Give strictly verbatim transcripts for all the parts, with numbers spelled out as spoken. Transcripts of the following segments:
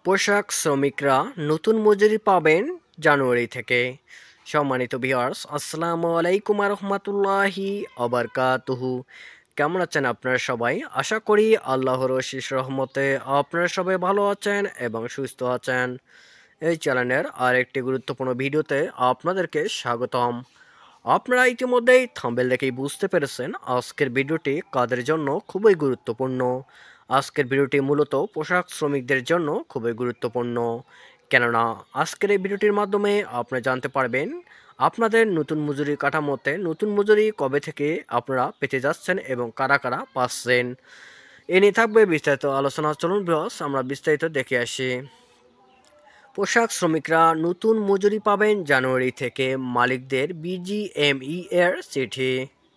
পোশাক শ্রমিকরা নতুন মজুরি পাবেন জানুয়ারি থেকে। সম্মানিত ভিউয়ার্স, আসসালামু আলাইকুম রহমতুল্লাহি আবারকাতুহু। কেমন আছেন আপনারা সবাই? আশা করি আল্লাহর অশেষ রহমতে আপনারা সবাই ভালো আছেন এবং সুস্থ আছেন। এই চ্যানেলের আরেকটি গুরুত্বপূর্ণ ভিডিওতে আপনাদেরকে স্বাগতম। আপনারা ইতিমধ্যেই থাম্বনেল দেখেই বুঝতে পেরেছেন আজকের ভিডিওটি কাদের জন্য খুবই গুরুত্বপূর্ণ। আজকের ভিডিওটি মূলত পোশাক শ্রমিকদের জন্য খুবই গুরুত্বপূর্ণ, কেননা আজকের এই ভিডিওটির মাধ্যমে আপনারা জানতে পারবেন আপনাদের নতুন মজুরি কাঠামোতে নতুন মজুরি কবে থেকে আপনারা পেতে যাচ্ছেন এবং কারা কারা পাচ্ছেন। এ নিয়ে থাকবে বিস্তারিত আলোচনা। চলুন ভিউয়ার্স, আমরা বিস্তারিত দেখে আসি। পোশাক শ্রমিকরা নতুন মজুরি পাবেন জানুয়ারি থেকে, মালিকদের বিজিএমই এর চিঠি।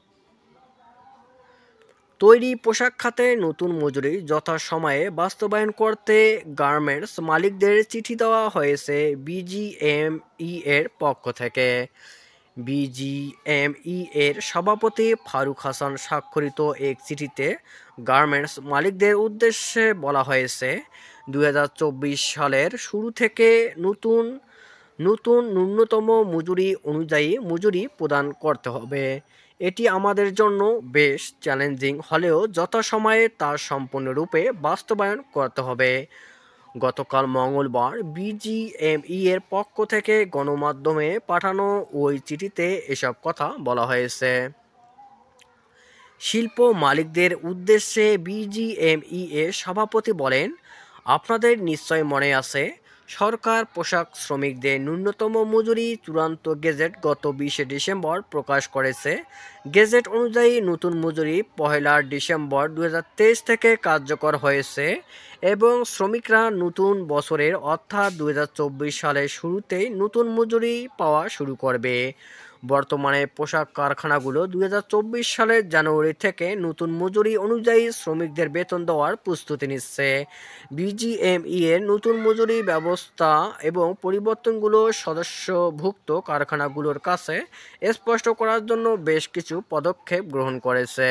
তৈরি পোশাক খাতে নতুন মজুরি যথাসময়ে বাস্তবায়ন করতে গার্মেন্টস মালিকদের চিঠি দেওয়া হয়েছে বিজিএমই এর পক্ষ থেকে। বিজিএমই এর সভাপতি ফারুক হাসান স্বাক্ষরিত এক চিঠিতে গার্মেন্টস মালিকদের উদ্দেশ্যে বলা হয়েছে, দুই হাজার চব্বিশ সালের শুরু থেকে নতুন নতুন ন্যূনতম মজুরি অনুযায়ী মজুরি প্রদান করতে হবে। এটি আমাদের জন্য বেশ চ্যালেঞ্জিং হলেও যথাসময়ে তা সম্পূর্ণরূপে বাস্তবায়ন করতে হবে। গতকাল মঙ্গলবার বিজিএমই এর পক্ষ থেকে গণমাধ্যমে পাঠানো ওই চিঠিতে এসব কথা বলা হয়েছে। শিল্প মালিকদের উদ্দেশ্যে বিজিএমই এর সভাপতি বলেন, আপনাদের নিশ্চয় মনে আছে, সরকার পোশাক শ্রমিকদের ন্যূনতম মজুরি চূড়ান্ত গেজেট গত বিশে ডিসেম্বর প্রকাশ করেছে। গেজেট অনুযায়ী নতুন মজুরি পহেলা ডিসেম্বর দুই হাজার তেইশ থেকে কার্যকর হয়েছে এবং শ্রমিকরা নতুন বছরের অর্থাৎ দুই হাজার চব্বিশ সালের শুরুতেই নতুন মজুরি পাওয়া শুরু করবে। বর্তমানে পোশাক কারখানাগুলো দুই হাজার চব্বিশ সালের জানুয়ারি থেকে নতুন মজুরি অনুযায়ী শ্রমিকদের বেতন দেওয়ার প্রস্তুতি নিচ্ছে। বিজিএমই এর নতুন মজুরি ব্যবস্থা এবং পরিবর্তনগুলো সদস্যভুক্ত কারখানাগুলোর কাছে স্পষ্ট করার জন্য বেশ কিছু পদক্ষেপ গ্রহণ করেছে।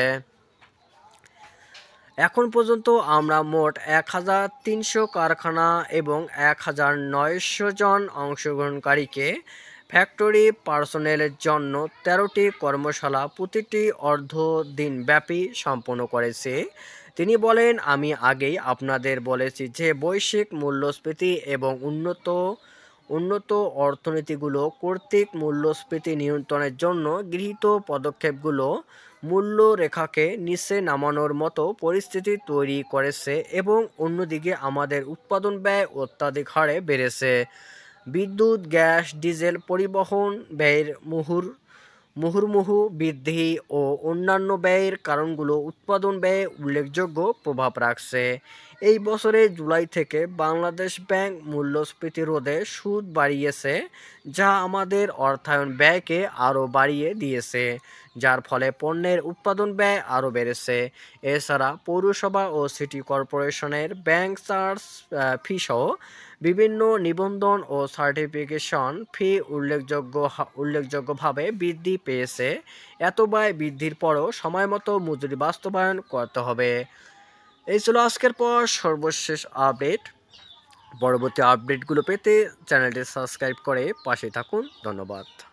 এখন পর্যন্ত আমরা মোট এক হাজার তিনশো কারখানা এবং এক হাজার নয়শো জন অংশগ্রহণকারীকে ফ্যাক্টরি পার্সোনেলের জন্য তেরোটি কর্মশালা প্রতিটি অর্ধ দিনব্যাপী সম্পন্ন করেছি। তিনি বলেন, আমি আগেই আপনাদের বলেছি যে বৈশ্বিক মূল্যস্ফীতি এবং উন্নত উন্নত অর্থনীতিগুলো কর্তৃক মূল্যস্ফীতি নিয়ন্ত্রণের জন্য গৃহীত পদক্ষেপগুলো মূল্যরেখাকে নিচে নামানোর মতো পরিস্থিতি তৈরি করেছে এবং অন্যদিকে আমাদের উৎপাদন ব্যয় অত্যাধিক হারে বেড়েছে। বিদ্যুৎ, গ্যাস, ডিজেল, পরিবহন ব্যয়ের মুহুর মুহুর্মুহু বৃদ্ধি ও অন্যান্য ব্যয়ের কারণগুলো উৎপাদন ব্যয়ে উল্লেখযোগ্য প্রভাব রাখছে। এই বছরের জুলাই থেকে বাংলাদেশ ব্যাংক মূল্যস্ফীতি রোধে সুদ বাড়িয়েছে, যা আমাদের অর্থায়ন ব্যয়কে আরও বাড়িয়ে দিয়েছে, যার ফলে পণ্যের উৎপাদন ব্যয় আরও বেড়েছে। এছাড়া পৌরসভা ও সিটি কর্পোরেশনের ব্যাংক চার্জ ফি সহ বিভিন্ন নিবন্ধন ও সার্টিফিকেশন ফি উল্লেখযোগ্য উল্লেখযোগ্যভাবে বৃদ্ধি পেয়েছে। এত ব্যয় বৃদ্ধির পরও সময়মতো মজুরি বাস্তবায়ন করতে হবে। এই ছিল আজকের পর সর্বশেষ আপডেট। পরবর্তী আপডেটগুলো পেতে চ্যানেলটি সাবস্ক্রাইব করে পাশে থাকুন। ধন্যবাদ।